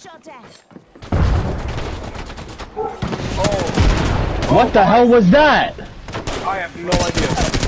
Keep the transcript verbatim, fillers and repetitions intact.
shot at. Oh. What Oh, the hell was that? I have no idea.